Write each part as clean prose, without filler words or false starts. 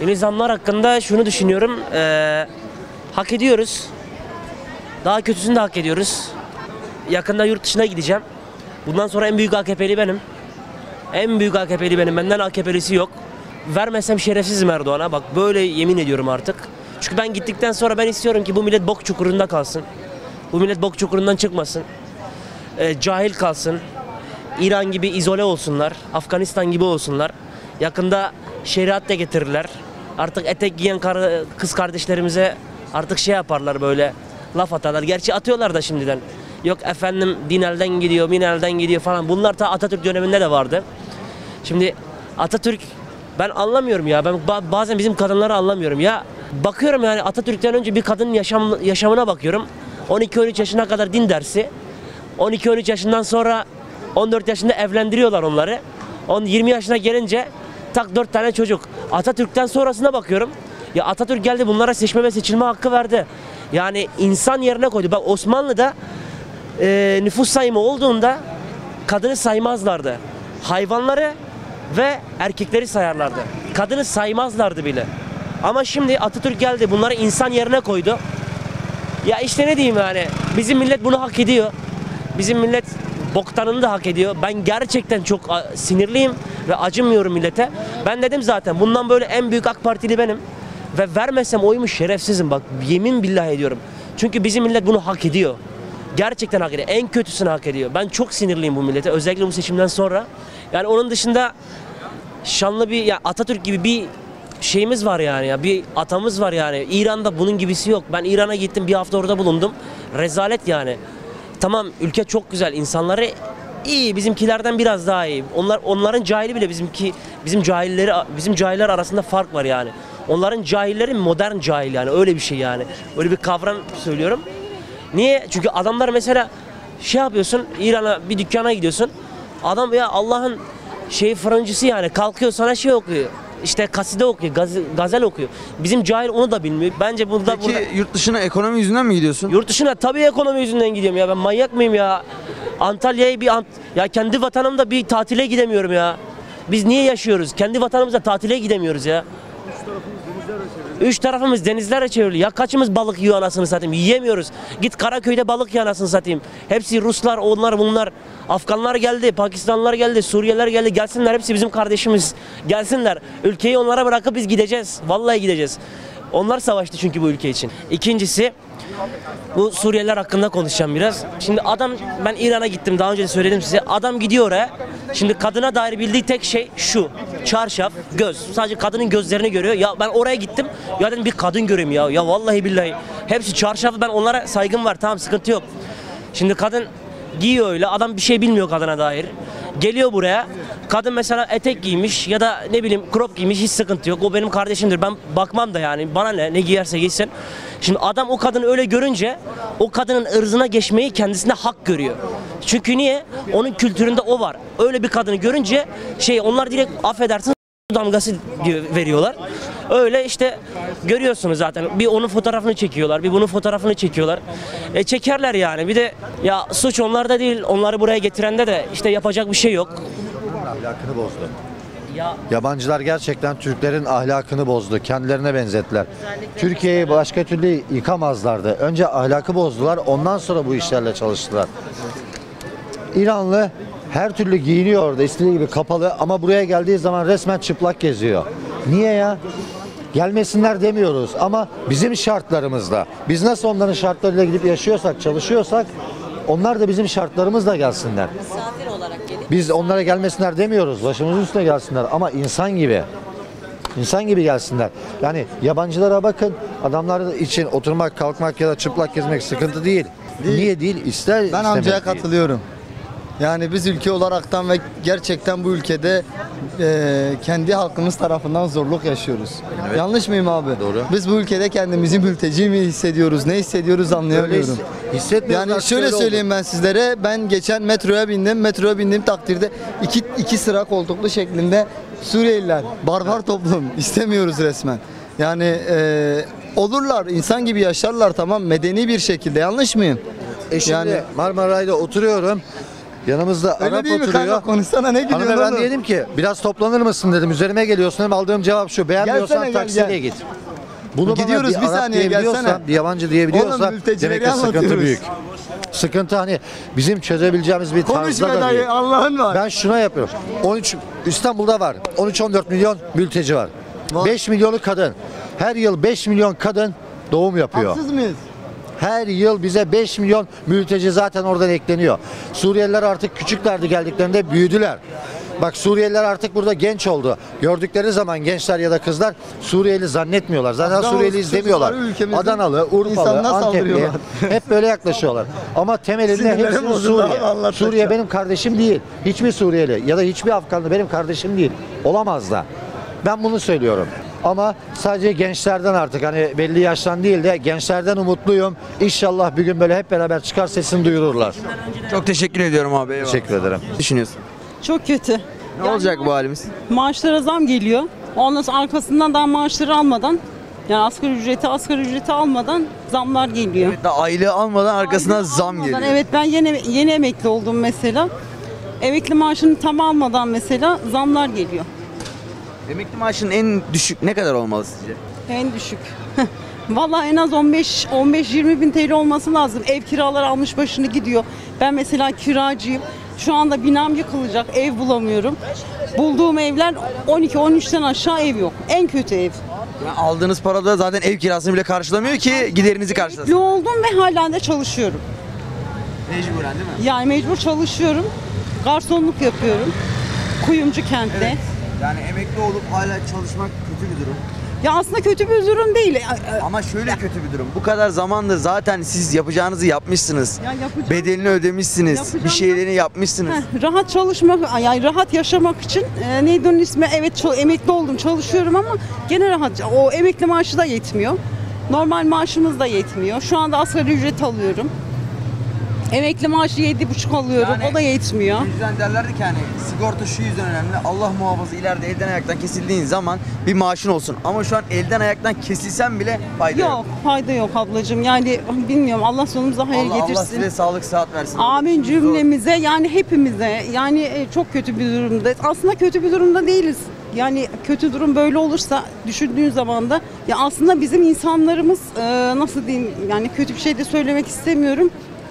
Yeni zamlar hakkında şunu düşünüyorum. Hak ediyoruz. Daha kötüsünü de hak ediyoruz. Yakında yurt dışına gideceğim. Bundan sonra en büyük AKP'li benim. En büyük AKP'li benim. Benden AKP'lisi yok. Vermesem şerefsizim Erdoğan'a. Bak böyle yemin ediyorum artık. Çünkü ben gittikten sonra ben istiyorum ki bu millet bok çukurunda kalsın. Bu millet bok çukurundan çıkmasın. Cahil kalsın. İran gibi izole olsunlar. Afganistan gibi olsunlar. Yakında şeriat da getirirler. Artık etek giyen kız kardeşlerimize artık şey yaparlar, böyle laf atarlar. Gerçi atıyorlar da şimdiden. Yok efendim din elden gidiyor, min elden gidiyor falan. Bunlar ta Atatürk döneminde de vardı. Şimdi Atatürk, ben anlamıyorum ya. Ben bazen bizim kadınları anlamıyorum ya. Bakıyorum yani Atatürk'ten önce bir kadının yaşamına bakıyorum. 12-13 yaşına kadar din dersi. 12-13 yaşından sonra 14 yaşında evlendiriyorlar onları. 20 yaşına gelince tak 4 tane çocuk. Atatürk'ten sonrasına bakıyorum. Ya Atatürk geldi, bunlara seçme ve seçilme hakkı verdi. Yani insan yerine koydu. Bak Osmanlı'da nüfus sayımı olduğunda kadını saymazlardı. Hayvanları ve erkekleri sayarlardı. Kadını saymazlardı bile. Ama şimdi Atatürk geldi, bunları insan yerine koydu. Ya işte ne diyeyim yani, bizim millet bunu hak ediyor. Bizim millet boktanını da hak ediyor. Ben gerçekten çok sinirliyim ve acımıyorum millete. Ben dedim zaten, bundan böyle en büyük AK Partili benim. Ve vermesem oyumu şerefsizim, bak yemin billahi ediyorum. Çünkü bizim millet bunu hak ediyor. Gerçekten hak ediyor. En kötüsünü hak ediyor. Ben çok sinirliyim bu millete. Özellikle bu seçimden sonra. Yani onun dışında şanlı bir, ya Atatürk gibi bir şeyimiz var yani, ya bir atamız var yani. İran'da bunun gibisi yok. Ben İran'a gittim, bir hafta orada bulundum. Rezalet yani. Tamam, ülke çok güzel, insanları iyi, bizimkilerden biraz daha iyi. Onların cahili bile bizim cahiller arasında fark var yani. Onların cahilleri modern cahil yani, öyle bir şey yani. Öyle bir kavram söylüyorum. Niye? Çünkü adamlar mesela şey yapıyorsun, İran'a bir dükkana gidiyorsun. Adam ya Allah'ın fırıncısı yani, kalkıyor sana şey okuyor. İşte kaside okuyor, gazel okuyor. Bizim cahil onu da bilmiyor. Bence burada... Peki yurt dışına ekonomi yüzünden mi gidiyorsun? Yurt dışına tabii ekonomi yüzünden gidiyorum ya. Ben manyak mıyım ya? Antalya'ya ya kendi vatanımda bir tatile gidemiyorum ya. Biz niye yaşıyoruz? Kendi vatanımızda tatile gidemiyoruz ya. Üç tarafımız denizlerle çevrili. Ya kaçımız balık yiyor anasını satayım? Yiyemiyoruz. Git Karaköy'de balık yiyor anasını satayım. Hepsi Ruslar, onlar bunlar. Afganlar geldi, Pakistanlılar geldi, Suriyeliler geldi. Gelsinler, hepsi bizim kardeşimiz. Gelsinler. Ülkeyi onlara bırakıp biz gideceğiz. Vallahi gideceğiz. Onlar savaştı çünkü bu ülke için. İkincisi, bu Suriyeliler hakkında konuşacağım biraz. Şimdi adam, ben İran'a gittim, daha önce de söyledim size. Adam gidiyor oraya. Şimdi kadına dair bildiği tek şey şu: çarşaf, göz. Sadece kadının gözlerini görüyor. Ya ben oraya gittim. Ya dedim bir kadın göreyim ya. Ya vallahi billahi. Hepsi çarşaflı. Ben onlara saygım var. Tamam, sıkıntı yok. Şimdi kadın giyiyor öyle. Adam bir şey bilmiyor kadına dair. Geliyor buraya. Kadın mesela etek giymiş ya da ne bileyim crop giymiş, hiç sıkıntı yok. O benim kardeşimdir. Ben bakmam da yani. Bana ne giyerse giysin. Şimdi adam o kadını öyle görünce o kadının ırzına geçmeyi kendisine hak görüyor. Çünkü niye? Onun kültüründe o var. Öyle bir kadını görünce onlar direkt affedersin damgası veriyorlar. Öyle işte görüyorsunuz zaten. Bir onun fotoğrafını çekiyorlar, bir bunun fotoğrafını çekiyorlar. Çekerler yani. Bir de ya suç onlarda değil. Onları buraya getirende de işte yapacak bir şey yok. Ahlakını bozdu. Yabancılar gerçekten Türklerin ahlakını bozdu. Kendilerine benzettiler. Türkiye'yi başka türlü yıkamazlardı. Önce ahlakı bozdular, ondan sonra bu işlerle çalıştılar. İranlı her türlü giyiniyor orada, istediği gibi kapalı, ama buraya geldiği zaman resmen çıplak geziyor. Niye ya? Gelmesinler demiyoruz ama bizim şartlarımızda, biz nasıl onların şartlarıyla gidip yaşıyorsak, çalışıyorsak, onlar da bizim şartlarımızla gelsinler. Misafir olarak gelip Biz onlara gelmesinler demiyoruz, başımızın üstüne gelsinler ama insan gibi. İnsan gibi gelsinler. Yani yabancılara bakın, adamlar için oturmak, kalkmak ya da çıplak gezmek sıkıntı değil. Niye değil? İster Ben amcaya katılıyorum. Yani biz ülke olaraktan ve gerçekten bu ülkede kendi halkımız tarafından zorluk yaşıyoruz. Evet. Yanlış mıyım abi? Doğru. Biz bu ülkede kendimizi mülteci mi hissediyoruz, ne hissediyoruz anlayamıyorum. Yani şöyle söyleyeyim ben sizlere, ben geçen metroya bindim. Metroya bindiğim takdirde iki sıra koltuklu şeklinde Suriyeliler, barbar toplum, istemiyoruz resmen. Yani olurlar, insan gibi yaşarlar, tamam, medeni bir şekilde, yanlış mıyım? Şimdi yani Marmaray'da oturuyorum. Yanımızda Öyle Arap değil mi oturuyor. kanka? Konuşsana, ne gülüyorsun Hanımefendi oğlum? dedim ki biraz toplanır mısın dedim. Üzerime geliyorsun dedim. Aldığım cevap şu. Beğenmiyorsan Gelsene, gel, taksiye gel. git. Bunu Gidiyoruz, bana bir Arap saniye, diyebiliyorsa, gelsene. bir yabancı diyebiliyorsa Oğlum, mültecileri demek ki sıkıntı anlatıyoruz. büyük. Sıkıntı hani bizim çözebileceğimiz bir Konuş tarzda da değil. dayı, Allah'ın var. Ben şuna yapıyorum. 13 İstanbul'da var. 13-14 milyon mülteci var. 5 milyonu kadın. Her yıl 5 milyon kadın doğum yapıyor. Haksız mıyız? Her yıl bize 5 milyon mülteci zaten oradan ekleniyor. Suriyeliler artık küçüklerdi geldiklerinde büyüdüler. Bak Suriyeliler artık burada genç oldu. Gördükleri zaman gençler ya da kızlar Suriyeli zannetmiyorlar. Zaten Afgan Suriyeli demiyorlar. çocukları ülkemizin Adanalı, Urfalı, insanına Antepli saldırıyorlar. hep böyle yaklaşıyorlar. Ama temelinde Sinirlerim hepsi bozuldu abi, Suriye. anlattıkça. Suriye benim kardeşim değil. Hiçbir Suriyeli ya da hiçbir Afganlı benim kardeşim değil. Olamaz da. Ben bunu söylüyorum. Ama sadece gençlerden artık hani belli yaştan değil de gençlerden umutluyum. İnşallah bir gün böyle hep beraber çıkar sesini duyururlar. Çok teşekkür ediyorum abi. Eyvallah. Teşekkür ederim. Ne düşünüyorsun? Çok kötü. Ne olacak bu halimiz? Maaşlara zam geliyor. Ondan sonra arkasından daha maaşları almadan, yani asgari ücreti almadan zamlar geliyor. Daha aylığı almadan arkasından Aynen zam almadan, geliyor. Evet, ben yeni emekli oldum mesela. Emekli maaşını tam almadan mesela zamlar geliyor. Emekli maaşının en düşük ne kadar olmalı sizce? En düşük. Vallahi en az 15-20 bin TL olması lazım. Ev kiraları almış başını gidiyor. Ben mesela kiracıyım. Şu anda binam yıkılacak. Ev bulamıyorum. Bulduğum evler 12-13'ten aşağı ev yok. En kötü ev. Yani aldığınız para da zaten ev kirasını bile karşılamıyor ki giderinizi Emekli karşılasın. oldum ve hala da çalışıyorum. Mecburen değil mi? Yani mecbur çalışıyorum. Garsonluk yapıyorum. Kuyumcu kentte. Yani emekli olup hala çalışmak kötü bir durum. Ya aslında kötü bir durum değil. Ama şöyle kötü bir durum. Bu kadar zamandır zaten siz yapacağınızı yapmışsınız. Ya yapacağım- Bedelini ödemişsiniz. Yapacağım- Bir şeylerini yapmışsınız. Rahat çalışmak, yani rahat yaşamak için neydi onun ismi? Evet, emekli oldum, çalışıyorum ama gene rahat. O emekli maaşı da yetmiyor. Normal maaşımız da yetmiyor. Şu anda asgari ücret alıyorum. Emekli maaşı 7,5 alıyorum. Yani- O da yetmiyor. O yüzden derlerdi ki hani sigorta şu yüzden önemli. Allah muhafaza ileride elden ayaktan kesildiğin zaman bir maaşın olsun. Ama şu an elden ayaktan kesilsen bile fayda yok. Yok, fayda yok ablacığım. Yani bilmiyorum, Allah sonumuza hayır Allah getirsin. size sağlık sıhhat versin. Amin cümlemize, yani hepimize. Yani çok kötü bir durumda. Aslında kötü bir durumda değiliz. Yani kötü durum böyle olursa düşündüğün zaman da ya aslında bizim insanlarımız nasıl diyeyim, yani kötü bir şey de söylemek istemiyorum.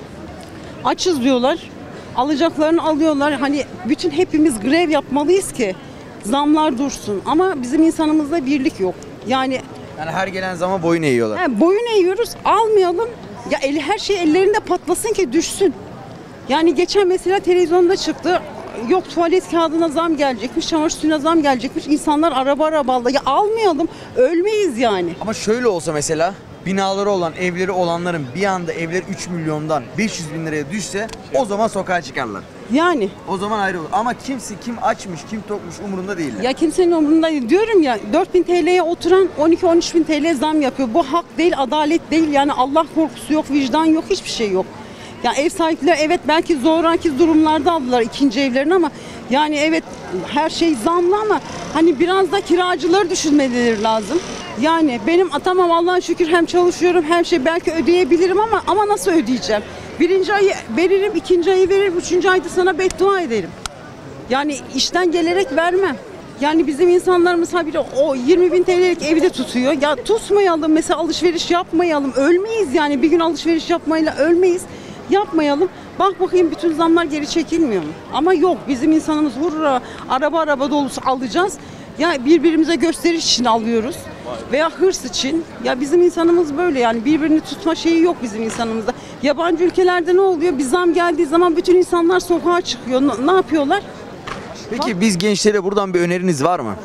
Açız diyorlar. Alacaklarını alıyorlar. Hani bütün hepimiz grev yapmalıyız ki zamlar dursun. Ama bizim insanımızda birlik yok. Yani Yani her gelen zaman boyun eğiyorlar. boyun eğiyoruz, almayalım. Ya her şey ellerinde patlasın ki düşsün. Yani geçen mesela televizyonda çıktı. Yok tuvalet kağıdına zam gelecekmiş, çamaşır suyuna zam gelecekmiş. İnsanlar araba aldı. Ya almayalım, ölmeyiz yani. Ama şöyle olsa mesela binaları olan, evleri olanların bir anda evleri 3 milyondan 500 bin liraya düşse o zaman sokağa çıkarlar. Yani O zaman ayrı olur. Ama kim açmış, kim tokmuş umurunda değiller. ya kimsenin umurunda değil. Diyorum ya, 4.000 TL'ye oturan 12-13.000 TL zam yapıyor. Bu hak değil, adalet değil. Yani Allah korkusu yok, vicdan yok, hiçbir şey yok. Ya ev sahipleri evet belki zoraki durumlarda aldılar ikinci evlerini ama yani evet her şey zamlı ama hani biraz da kiracıları düşünmeleri lazım. Yani benim tamam Allah'a şükür hem çalışıyorum hem şey belki ödeyebilirim ama nasıl ödeyeceğim? Birinci ayı veririm, ikinci ayı veririm, üçüncü ayda sana beddua ederim. Yani işten gelerek vermem. Yani bizim insanlarımız habire o 20.000 TL'lik evi de tutuyor. Ya tutmayalım mesela, alışveriş yapmayalım. Ölmeyiz yani, bir gün alışveriş yapmayla ölmeyiz. Yapmayalım. Bak bakayım bütün zamlar geri çekilmiyor mu? Ama yok, bizim insanımız hurra araba dolusu alacağız. Ya birbirimize gösteriş için alıyoruz. Veya hırs için. Ya bizim insanımız böyle yani, birbirini tutma şeyi yok bizim insanımızda. Yabancı ülkelerde ne oluyor? Bir zam geldiği zaman bütün insanlar sokağa çıkıyor. Ne yapıyorlar? Peki biz gençlere buradan bir öneriniz var mı?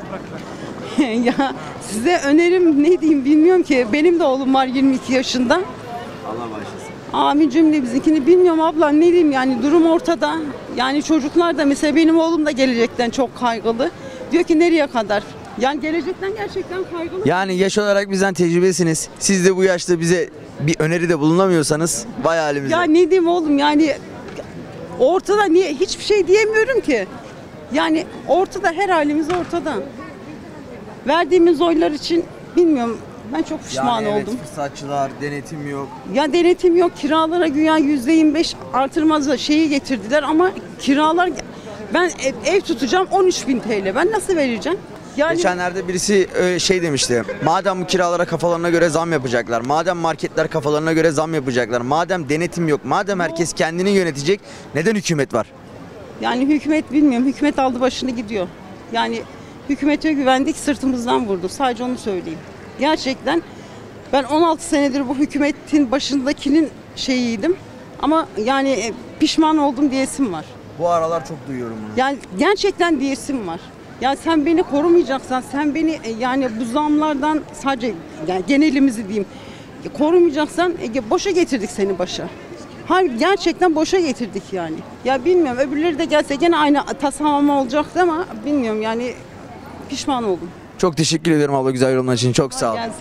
Ya size önerim ne diyeyim bilmiyorum ki. Benim de oğlum var 22 yaşında. Allah bağışlasın. Amin cümlemizinkini bilmiyorum abla, ne diyeyim yani, durum ortada. Yani çocuklar da mesela, benim oğlum da gelecekten çok kaygılı. Diyor ki nereye kadar? Yani gelecekten gerçekten kaygılı. Yani yaş olarak bizden tecrübesiniz. Siz de bu yaşta bize bir öneride bulunamıyorsanız vay halimize. Ya ne diyeyim oğlum, yani ortada, niye hiçbir şey diyemiyorum ki. Yani ortada, her halimiz ortada. Verdiğimiz oylar için bilmiyorum, Ben çok pişman Yani evet, oldum. fırsatçılar, denetim yok. Ya denetim yok, kiralara güya %25 artırmazla şeyi getirdiler ama kiralar, ben ev tutacağım 13.000 TL. Ben nasıl vereceğim? Yani Geçenlerde birisi şey demişti. Madem bu kiralara kafalarına göre zam yapacaklar, madem marketler kafalarına göre zam yapacaklar, madem denetim yok, madem herkes kendini yönetecek, neden hükümet var? yani hükümet bilmiyorum. Hükümet aldı başını gidiyor. Yani hükümete güvendik, sırtımızdan vurdu. Sadece onu söyleyeyim. Gerçekten ben 16 senedir bu hükümetin başındakinin şeyiydim. Ama yani pişman oldum diyesim var. Bu aralar çok duyuyorum bunu. Yani gerçekten diyesim var. Ya sen beni korumayacaksan, sen beni yani bu zamlardan sadece yani genelimizi diyeyim korumayacaksan boşa getirdik seni başa. Hayır, gerçekten boşa getirdik yani. Ya bilmiyorum, öbürleri de gelse gene aynı tasarlama olacaktı ama bilmiyorum yani, pişman oldum. Çok teşekkür ederim abla güzel yorumlar için. Çok sağ ol. Gelsin.